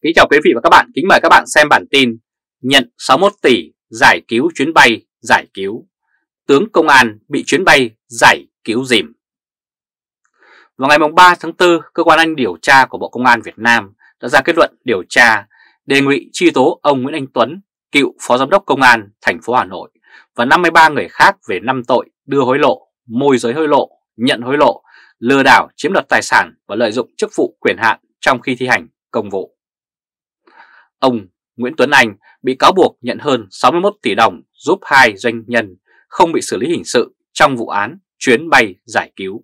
Kính chào quý vị và các bạn, kính mời các bạn xem bản tin nhận 61 tỷ giải cứu chuyến bay giải cứu, tướng công an bị chuyến bay giải cứu dìm. Vào ngày 3 tháng 4, Cơ quan An ninh điều tra của Bộ Công an Việt Nam đã ra kết luận điều tra đề nghị truy tố ông Nguyễn Anh Tuấn, cựu Phó Giám đốc Công an thành phố Hà Nội và 53 người khác về 5 tội đưa hối lộ, môi giới hối lộ, nhận hối lộ, lừa đảo chiếm đoạt tài sản và lợi dụng chức vụ quyền hạn trong khi thi hành công vụ. Ông Nguyễn Tuấn Anh bị cáo buộc nhận hơn 61 tỷ đồng giúp 2 doanh nhân không bị xử lý hình sự trong vụ án chuyến bay giải cứu.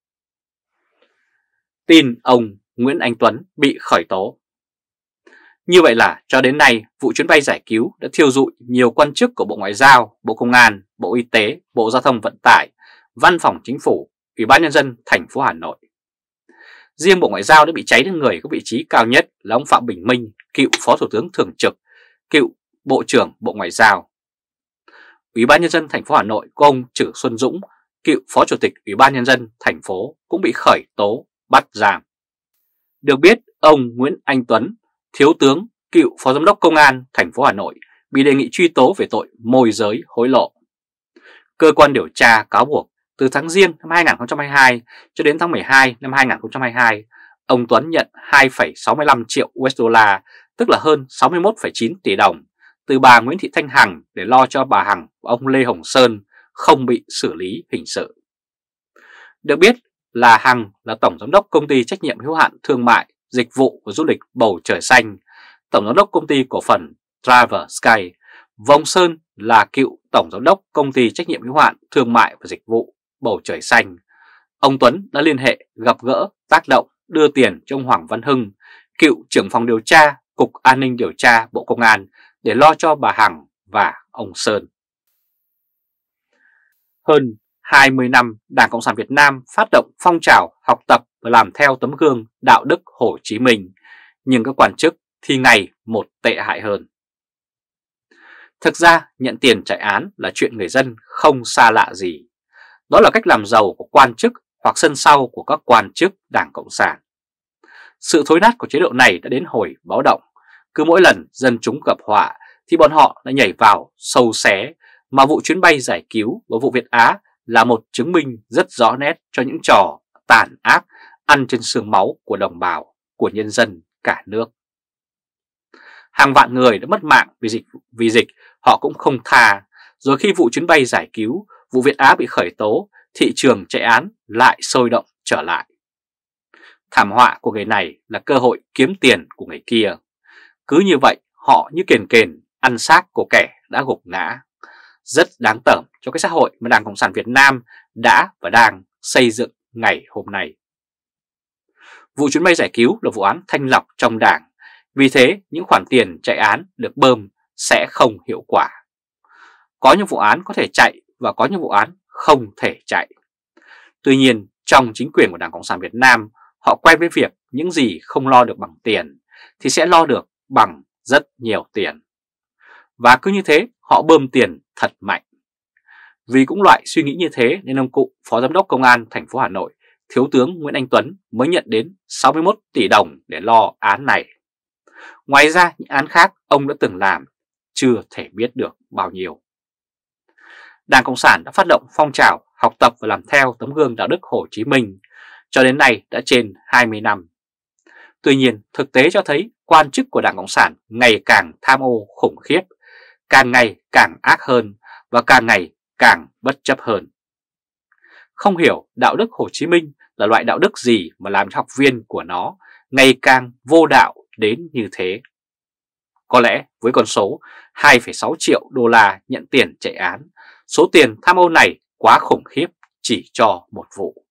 Tin ông Nguyễn Anh Tuấn bị khởi tố. Như vậy là cho đến nay, vụ chuyến bay giải cứu đã thiêu rụi nhiều quan chức của Bộ Ngoại giao, Bộ Công an, Bộ Y tế, Bộ Giao thông Vận tải, Văn phòng Chính phủ, Ủy ban Nhân dân thành phố Hà Nội. Riêng Bộ Ngoại giao đã bị cháy đến người có vị trí cao nhất là ông Phạm Bình Minh, cựu Phó Thủ tướng Thường trực, cựu Bộ trưởng Bộ Ngoại giao. Ủy ban Nhân dân thành phố Hà Nội của ông Trử Xuân Dũng, cựu Phó Chủ tịch Ủy ban Nhân dân thành phố cũng bị khởi tố, bắt giam. Được biết, ông Nguyễn Anh Tuấn, thiếu tướng, cựu Phó Giám đốc Công an thành phố Hà Nội bị đề nghị truy tố về tội môi giới hối lộ. Cơ quan điều tra cáo buộc từ tháng Giêng năm 2022 cho đến tháng 12 năm 2022, ông Tuấn nhận 2,65 triệu USD, tức là hơn 61,9 tỷ đồng, từ bà Nguyễn Thị Thanh Hằng để lo cho bà Hằng và ông Lê Hồng Sơn không bị xử lý hình sự. Được biết là Hằng là Tổng Giám đốc Công ty Trách nhiệm hữu hạn Thương mại, Dịch vụ và Du lịch Bầu Trời Xanh, Tổng Giám đốc Công ty Cổ phần Travel Sky, và ông Sơn là cựu Tổng Giám đốc Công ty Trách nhiệm hữu hạn Thương mại và Dịch vụ Bầu Trời Xanh. Ông Tuấn đã liên hệ, gặp gỡ, tác động, đưa tiền cho ông Hoàng Văn Hưng, cựu trưởng phòng điều tra Cục An ninh điều tra Bộ Công an để lo cho bà Hằng và ông Sơn. Hơn 20 năm, Đảng Cộng sản Việt Nam phát động phong trào học tập và làm theo tấm gương đạo đức Hồ Chí Minh, nhưng các quan chức thì ngày một tệ hại hơn. Thực ra, nhận tiền chạy án là chuyện người dân không xa lạ gì. Đó là cách làm giàu của quan chức hoặc sân sau của các quan chức Đảng Cộng sản. Sự thối nát của chế độ này đã đến hồi báo động. Cứ mỗi lần dân chúng gặp họa thì bọn họ đã nhảy vào sâu xé, mà vụ chuyến bay giải cứu và vụ Việt Á là một chứng minh rất rõ nét cho những trò tàn ác ăn trên xương máu của đồng bào, của nhân dân cả nước. Hàng vạn người đã mất mạng vì dịch họ cũng không tha, rồi khi vụ chuyến bay giải cứu, vụ Việt Á bị khởi tố, thị trường chạy án lại sôi động trở lại. Thảm họa của người này là cơ hội kiếm tiền của người kia. Cứ như vậy, họ như kền kền ăn xác của kẻ đã gục ngã. Rất đáng tởm cho cái xã hội mà Đảng Cộng sản Việt Nam đã và đang xây dựng ngày hôm nay. Vụ chuyến bay giải cứu là vụ án thanh lọc trong Đảng. Vì thế, những khoản tiền chạy án được bơm sẽ không hiệu quả. Có những vụ án có thể chạy và có những vụ án không thể chạy. Tuy nhiên, trong chính quyền của Đảng Cộng sản Việt Nam, họ quen với việc những gì không lo được bằng tiền thì sẽ lo được bằng rất nhiều tiền. Và cứ như thế, họ bơm tiền thật mạnh. Vì cũng loại suy nghĩ như thế nên ông cụ Phó Giám đốc Công an thành phố Hà Nội, Thiếu tướng Nguyễn Anh Tuấn mới nhận đến 61 tỷ đồng để lo án này. Ngoài ra, những án khác ông đã từng làm chưa thể biết được bao nhiêu. Đảng Cộng sản đã phát động phong trào học tập và làm theo tấm gương đạo đức Hồ Chí Minh cho đến nay đã trên 20 năm. Tuy nhiên, thực tế cho thấy quan chức của Đảng Cộng sản ngày càng tham ô khủng khiếp, càng ngày càng ác hơn và càng ngày càng bất chấp hơn. Không hiểu đạo đức Hồ Chí Minh là loại đạo đức gì mà làm cho học viên của nó ngày càng vô đạo đến như thế. Có lẽ với con số 2,6 triệu đô la nhận tiền chạy án, số tiền tham ô này quá khủng khiếp chỉ cho một vụ.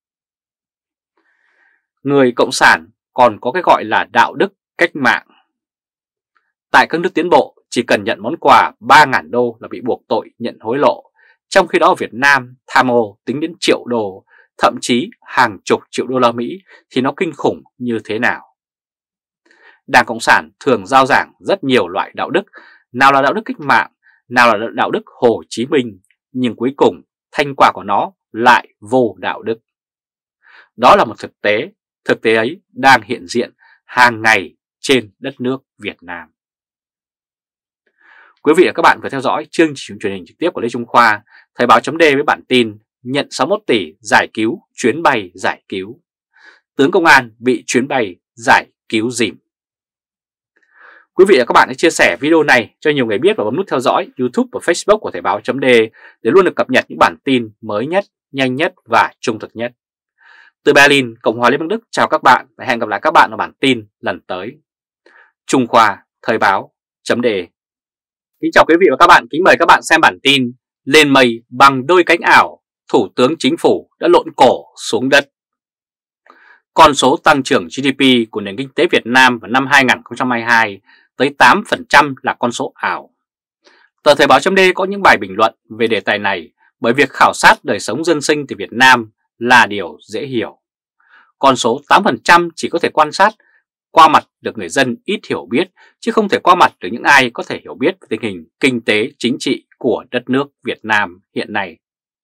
Người Cộng sản còn có cái gọi là đạo đức cách mạng. Tại các nước tiến bộ, chỉ cần nhận món quà 3.000 đô là bị buộc tội nhận hối lộ, trong khi đó ở Việt Nam tham ô tính đến triệu đô, thậm chí hàng chục triệu đô la Mỹ thì nó kinh khủng như thế nào. Đảng Cộng sản thường rao giảng rất nhiều loại đạo đức, nào là đạo đức cách mạng, nào là đạo đức Hồ Chí Minh, nhưng cuối cùng thành quả của nó lại vô đạo đức. Đó là một thực tế ấy đang hiện diện hàng ngày trên đất nước Việt Nam. Quý vị và các bạn vừa theo dõi chương trình truyền hình trực tiếp của Lê Trung Khoa, Thời báo chấm với bản tin nhận 61 tỷ giải cứu chuyến bay giải cứu. Tướng công an bị chuyến bay giải cứu dìm. Quý vị và các bạn hãy chia sẻ video này cho nhiều người biết và bấm nút theo dõi YouTube và Facebook của Thời báo chấm để luôn được cập nhật những bản tin mới nhất, nhanh nhất và trung thực nhất. Từ Berlin, Cộng hòa Liên bang Đức chào các bạn và hẹn gặp lại các bạn ở bản tin lần tới. Trung Khoa, Thời báo chấm Kính chào quý vị và các bạn, kính mời các bạn xem bản tin Lên mây bằng đôi cánh ảo, Thủ tướng Chính phủ đã lộn cổ xuống đất. Con số tăng trưởng GDP của nền kinh tế Việt Nam vào năm 2022 tới 8% là con số ảo. Tờ Thời báo chấm có những bài bình luận về đề tài này bởi việc khảo sát đời sống dân sinh tại Việt Nam là điều dễ hiểu. Con số 8% chỉ có thể quan sát qua mặt được người dân ít hiểu biết, chứ không thể qua mặt được những ai có thể hiểu biết về tình hình kinh tế chính trị của đất nước Việt Nam hiện nay.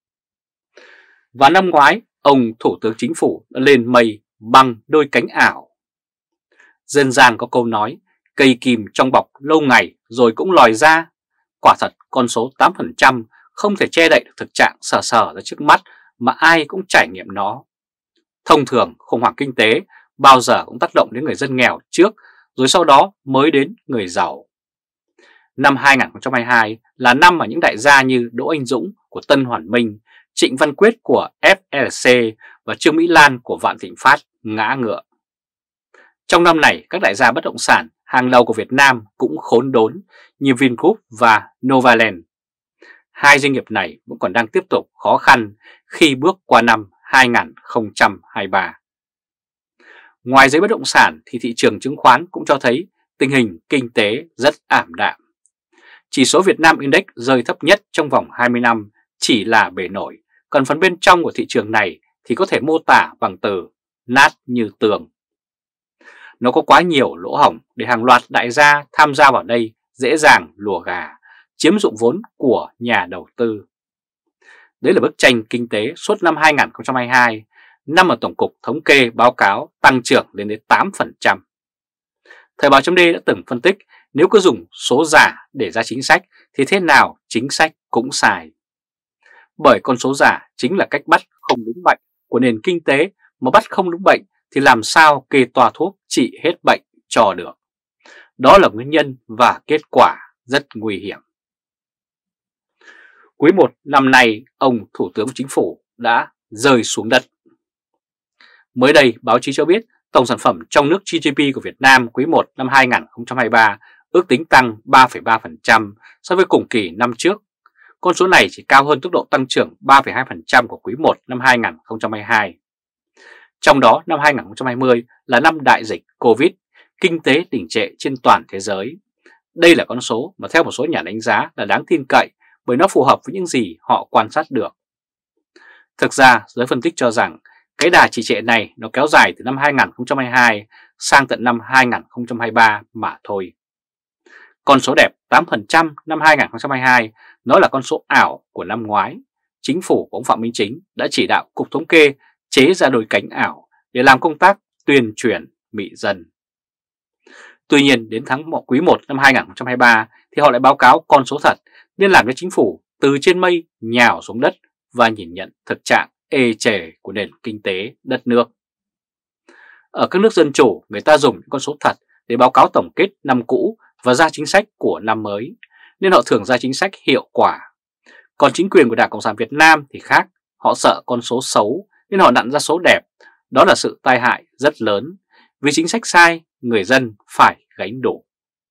Và năm ngoái, ông Thủ tướng Chính phủ đã lên mây bằng đôi cánh ảo. Dân gian có câu nói, cây kìm trong bọc lâu ngày rồi cũng lòi ra. Quả thật con số 8% không thể che đậy được thực trạng sờ ra trước mắt mà ai cũng trải nghiệm nó. Thông thường khủng hoảng kinh tế bao giờ cũng tác động đến người dân nghèo trước, rồi sau đó mới đến người giàu. Năm 2022 là năm mà những đại gia như Đỗ Anh Dũng của Tân Hoàn Minh, Trịnh Văn Quyết của FLC và Trương Mỹ Lan của Vạn Thịnh Phát ngã ngựa. Trong năm này, các đại gia bất động sản hàng đầu của Việt Nam cũng khốn đốn như Vingroup và Novaland. Hai doanh nghiệp này vẫn còn đang tiếp tục khó khăn khi bước qua năm 2023. Ngoài giới bất động sản thì thị trường chứng khoán cũng cho thấy tình hình kinh tế rất ảm đạm. Chỉ số Việt Nam Index rơi thấp nhất trong vòng 20 năm chỉ là bề nổi, còn phần bên trong của thị trường này thì có thể mô tả bằng từ nát như tường. Nó có quá nhiều lỗ hổng để hàng loạt đại gia tham gia vào đây dễ dàng lùa gà, chiếm dụng vốn của nhà đầu tư. Đấy là bức tranh kinh tế suốt năm 2022, năm mà Tổng cục Thống kê báo cáo tăng trưởng lên đến 8%. Thời báo chấm đã từng phân tích nếu cứ dùng số giả để ra chính sách thì thế nào chính sách cũng sai. Bởi con số giả chính là cách bắt không đúng bệnh của nền kinh tế, mà bắt không đúng bệnh thì làm sao kê toa thuốc trị hết bệnh cho được. Đó là nguyên nhân và kết quả rất nguy hiểm. Quý 1 năm nay, ông Thủ tướng Chính phủ đã rơi xuống đất. Mới đây, báo chí cho biết tổng sản phẩm trong nước GDP của Việt Nam quý 1 năm 2023 ước tính tăng 3,3% so với cùng kỳ năm trước. Con số này chỉ cao hơn tốc độ tăng trưởng 3,2% của quý 1 năm 2022. Trong đó, năm 2020 là năm đại dịch Covid, kinh tế đình trệ trên toàn thế giới. Đây là con số mà theo một số nhà đánh giá là đáng tin cậy bởi nó phù hợp với những gì họ quan sát được. Thực ra, giới phân tích cho rằng cái đà trì trệ này nó kéo dài từ năm 2022 sang tận năm 2023 mà thôi. Con số đẹp 8% năm 2022 nó là con số ảo của năm ngoái. Chính phủ của ông Phạm Minh Chính đã chỉ đạo Cục Thống kê chế ra đôi cánh ảo để làm công tác tuyên truyền mị dân. Tuy nhiên đến quý 1 năm 2023 thì họ lại báo cáo con số thật nên làm cho chính phủ từ trên mây nhào xuống đất và nhìn nhận thực trạng ê chề của nền kinh tế đất nước. Ở các nước dân chủ, người ta dùng những con số thật để báo cáo tổng kết năm cũ và ra chính sách của năm mới, nên họ thường ra chính sách hiệu quả. Còn chính quyền của Đảng Cộng sản Việt Nam thì khác, họ sợ con số xấu nên họ nặn ra số đẹp. Đó là sự tai hại rất lớn, vì chính sách sai, người dân phải gánh đủ.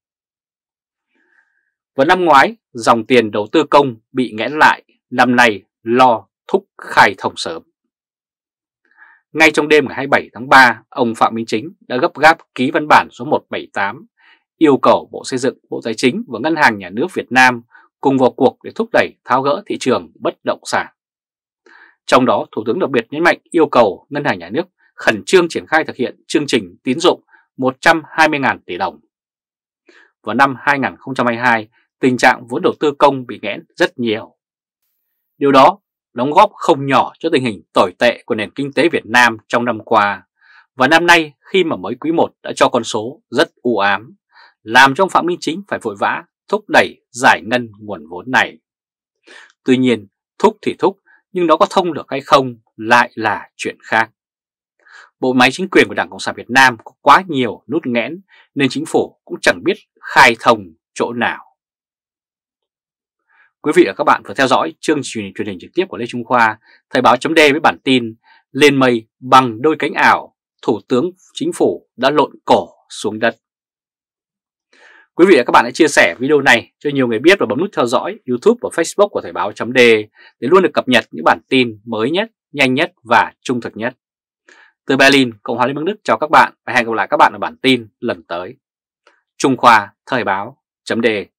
Vào năm ngoái, dòng tiền đầu tư công bị nghẽn lại, năm nay lo thúc khai thông sớm. Ngay trong đêm ngày 27 tháng 3, ông Phạm Minh Chính đã gấp gáp ký văn bản số 178 yêu cầu Bộ Xây dựng, Bộ Tài chính và Ngân hàng Nhà nước Việt Nam cùng vào cuộc để thúc đẩy tháo gỡ thị trường bất động sản. Trong đó, Thủ tướng đặc biệt nhấn mạnh yêu cầu Ngân hàng Nhà nước khẩn trương triển khai thực hiện chương trình tín dụng 120.000 tỷ đồng. Vào năm 2022, tình trạng vốn đầu tư công bị nghẽn rất nhiều. Điều đó đóng góp không nhỏ cho tình hình tồi tệ của nền kinh tế Việt Nam trong năm qua, Và năm nay khi mà mới quý 1 đã cho con số rất u ám, làm cho ông Phạm Minh Chính phải vội vã thúc đẩy giải ngân nguồn vốn này. Tuy nhiên, thúc thì thúc, nhưng nó có thông được hay không lại là chuyện khác. Bộ máy chính quyền của Đảng Cộng sản Việt Nam có quá nhiều nút nghẽn nên chính phủ cũng chẳng biết khai thông chỗ nào. Quý vị và các bạn vừa theo dõi chương trình truyền hình trực tiếp của Lê Trung Khoa, Thời báo chấm với bản tin lên mây bằng đôi cánh ảo, Thủ tướng Chính phủ đã lộn cổ xuống đất. Quý vị và các bạn hãy chia sẻ video này cho nhiều người biết và bấm nút theo dõi YouTube và Facebook của Thời báo chấm để luôn được cập nhật những bản tin mới nhất, nhanh nhất và trung thực nhất. Từ Berlin, Cộng hòa Liên bang Đức chào các bạn và hẹn gặp lại các bạn ở bản tin lần tới. Trung Khoa Thời báo chấm